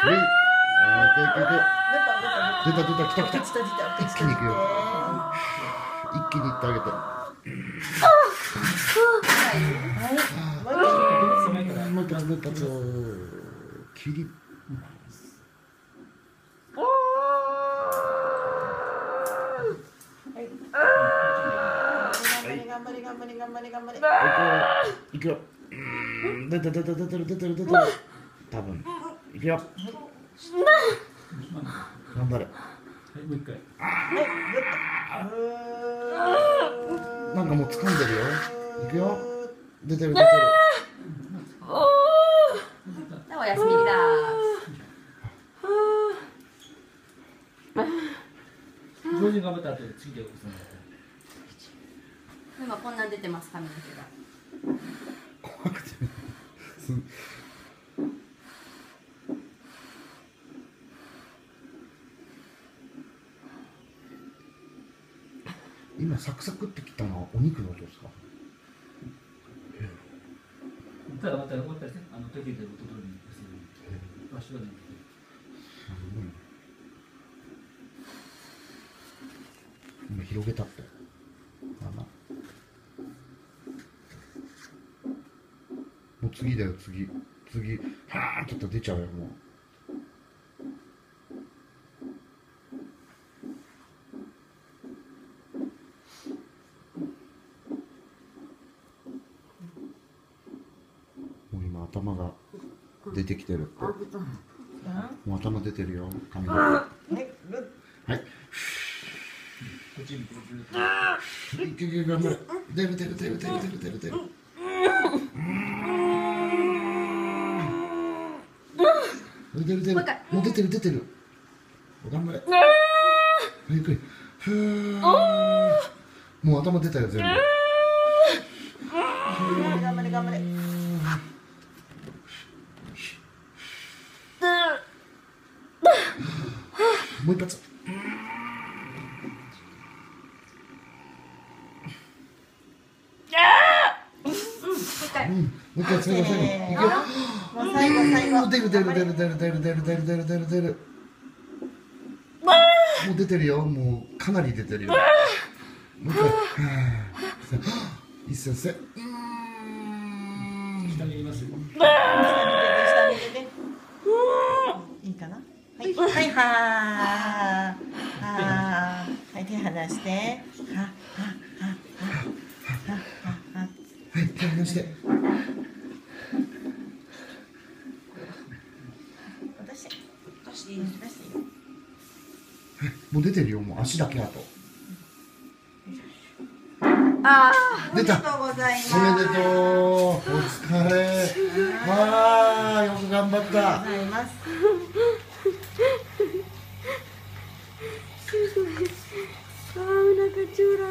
出た、来た。一気に行くよ。一気に行ってあげて。もう一発。切り。 頑張れ。 行くよ。出てる。多分。行くよ。頑張れ。 もう一回。 なんかもう掴んでるよ。行くよ。出てる。 おやすみだ。 上手に頑張った後で次で今こんなん出てます髪の毛が。 怖くて。今サクサクって切ったのはお肉の音ですか？ ただまた思ったですね。時計で音通りにする。場所がね。 今広げたって。もう次だよ、次。はーって言ったら出ちゃうよ、もう。もう今頭が出てきてるって。もう頭出てるよ、髪の毛。はい。 こっち見て頑張れ。出る。もう出てる。頑張れ。ゆっくり。もう頭出たよ、全部。 頑張れ。 もう一発。もう一回、最後。いくよ。 最後。 出る。もう出てるよ。もうかなり出てるよ。もう一回。一線。 下にいますよ。 下見て。いいかな。はい、手離して。 はい、手離して。もう出てるよ、もう足だけあと。出た。 おめでとうございます。 おめでとう。お疲れ。よく頑張った。 お腹超楽。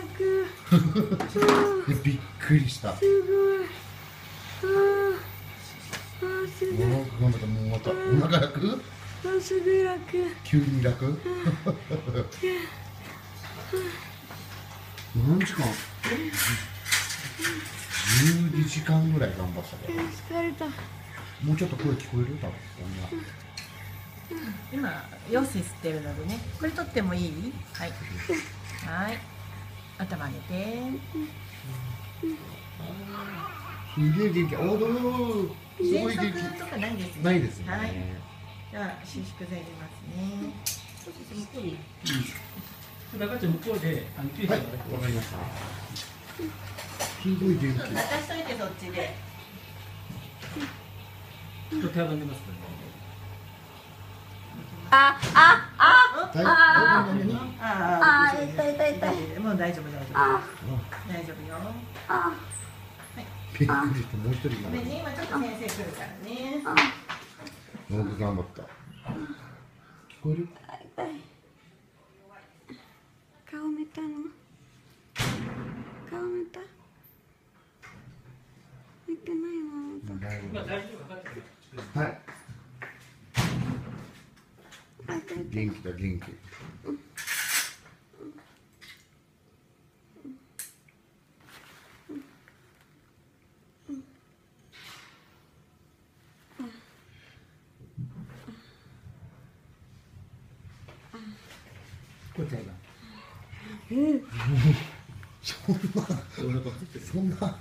びっくりした。 すごい。 頑張った。もうまたお腹楽？ すごい楽。 急に楽？何時間？12時間ぐらい頑張ったから。 疲れた。 もうちょっと声聞こえる？多分今ヨシ吸ってるのでね。これ取ってもいい？はい。頭上げて。 すげえ元気。すごい元気。 喘息とかないですね。 ないですね。 はい。じゃあ収縮剤入れますね。 だから向こうで九州はい、わかりました。すごい元気。 渡しといてそっちで。 ちょっと手を飲みますからね。 痛い。もう大丈夫。大丈夫よ。 びっくりして、もう一人ごめんね、今ちょっと先生来るからね。 よく頑張った。聞こえる？ 顔見たの？見てないの？ はい。元気だ、元気。 こっちゃいが。 そんなお腹ついてる。 そんな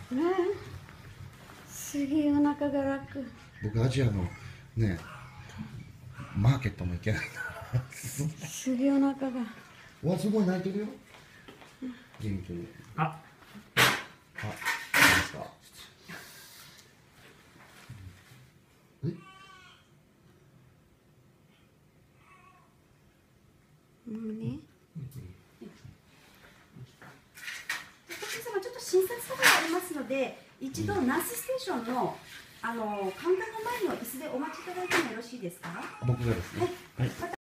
すげえお腹が楽。 僕アジアのねマーケットも行けないなすげえお腹が。 わすごい泣いてるよ元気にあ、 何ですかもうね。 お客様、ちょっと診察とかがありますので、一度ナースステーションのカウンターの前の椅子でお待ちいただいてもよろしいですか。 僕がですねはい